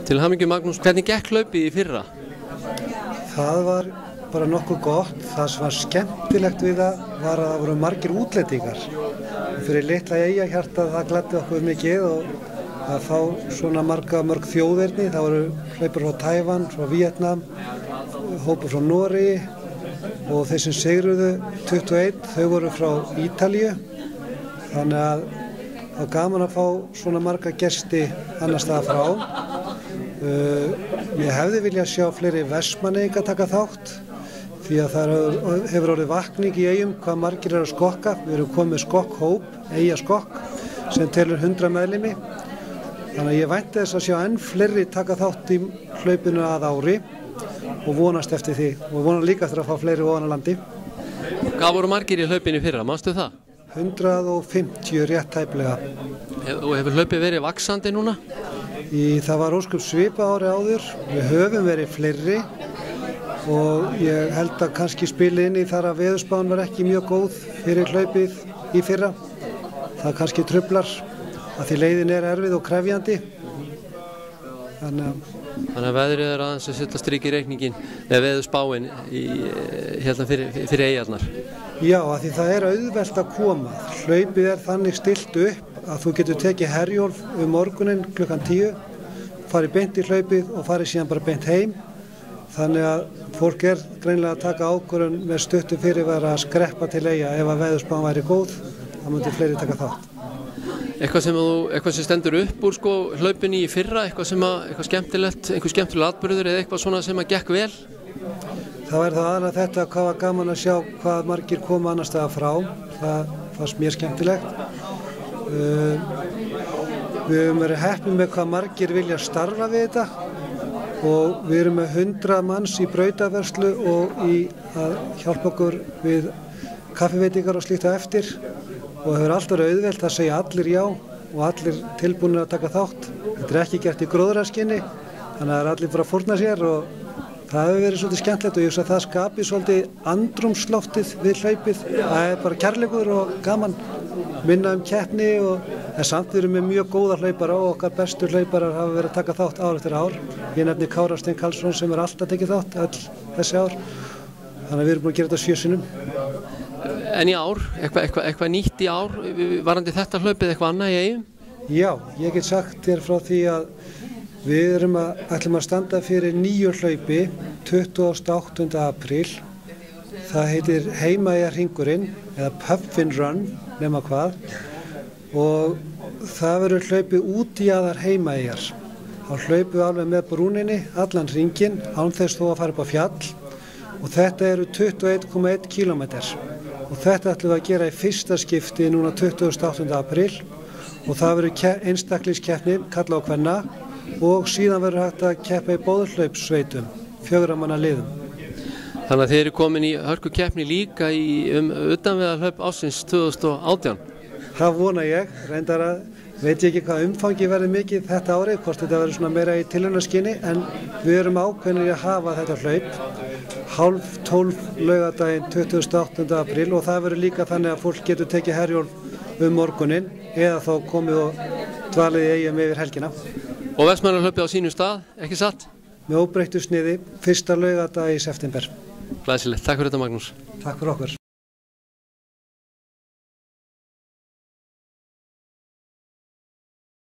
Til hamingju Magnús, hvernig gekk hlaupið í fyrra? Það var bara nokkuð gott. Það sem var skemmtilegt við það var að það voru margir útlendingar. Fyrir litla Eyjahjarta það gladdi okkur mikið og að fá svona mörg þjóðerni. Það voru hlaupar frá Tævan, frá Víetnam, hópur frá Noregi og þeir sem sigruðu 21, þau voru frá Ítalíu. Þannig að það var gaman að fá svona marga gesti annars staðar frá. Ég hefði viljað sjá fleiri Vestmannaeyinga taka þátt því að það hefur orðið vakning í Eyjum hvað margir eru að skokka. Við erum komið með skokkhóp, Eyjaskokk, sem telur 100 meðlimi. Þannig að ég vænti þess að sjá enn fleiri taka þátt í hlaupinu að ári og vonast eftir því og vonast líka eftir að fá fleiri ofan á landi. Hvað voru margir í hlaupinu í fyrra, manstu það? 150 rétt tæplega. Og hefur hlaupið verið vaxandi núna? Það var ósköp svipa ári áður, við höfum verið fleiri og ég held að kannski spila inn í þar að veðurspáin var ekki mjög góð fyrir hlaupið í fyrra. Það kannski truflar að því leiðin er erfið og krefjandi. Þannig að veðrið er aðeins að setja strik í reikningin með veðurspáin hérna fyrir Eyjarnar. Já, að því það er auðvelt að koma. Hlaupið er þannig stillt upp að þú getur tekið Herjólf morguninn klukkan 10, farið beint í hlaupið og farið síðan bara beint heim. Þannig að fólk er greinilega að taka ákvörðun með stuttu fyrirvara að skreppa til Eyja ef að veðurspáin væri góð, þá myndi fleiri taka þátt. Eitthvað sem stendur upp úr hlaupinu í fyrra, eitthvað skemmtilegt, einhver skemmtileg atburður eða eitthvað svona sem að gekk vel? Það er það aðalega þetta hvað var gaman að sjá hvað margir koma annars staðar frá. Það fannst mér skemmtilegt. Við höfum verið heppin með hvað margir vilja starfa við þetta og við erum með 100 manns í brautaverslu og í að hjálpa okkur við kaffiveitingar og slíkt á eftir og hefur alltaf verið auðvelt að segja allir já og allir tilbúinir að taka þátt. Þetta er ekki gert í gróðraskinni, þannig að það er allir bara að fórna sér og það hefur verið svolítið skemmtilegt og ég hugsa að það skapi svolítið andrúmsloftið við hlaupið. Það er bara kærleikur og gaman, minna keppni en samt við erum með mjög góða hlaupara og okkar bestu hlauparar hafa verið að taka þátt ár eftir ár. Ég nefni Kára Stein Karlsson sem alltaf tekið þátt öll þessi ár. Þannig að við erum búin að gera þetta 7 sinnum. En í ár, eitthvað nýtt í ár, varandi þetta hlaupið eitthvað annað í Eyjum? Já, ég get sagt þér frá því að við ætlum að standa fyrir nýju hlaupi 28. apríl. Það heitir Heimaeyjarhringurinn eða Puffin Run, nema hvað. Og það verður hlaupið út í aðar Heimaeyjar. Þá hlaupum við alveg með brúninni, allan hringinn, án þess þó að fara upp á fjall. Og þetta eru 21,1 kilometrar. Og þetta ætlum við að gera í fyrsta skipti núna 28. apríl. Og það verður einstaklingskeppni, kalla á kvenna. Og síðan verður hægt að keppa í bóðhlaupssveitum, 4 manna liðum. Þannig að þið eru komin í hörkukeppni líka utanvegarhlaup ársins 2018? Það vona ég, reyndar að veit ég ekki hvað umfangi verður mikið þetta árið, hvort þetta verður svona meira í tilraunaskyni, en við erum ákveðnir að hafa þetta hlaup 11:30 laugardaginn 28. apríl og það verður líka þannig að fólk getur tekið Herjólf morguninn eða þá komið og dvalið í Eyjum yfir helgina. Og Vestmannaeyjahlaupið á sínum stað, ekki satt? Með óbreyttu sniði, fyrsta laugardag í september. Glæsilegt, takk fyrir þetta Magnús. Takk fyrir okkur.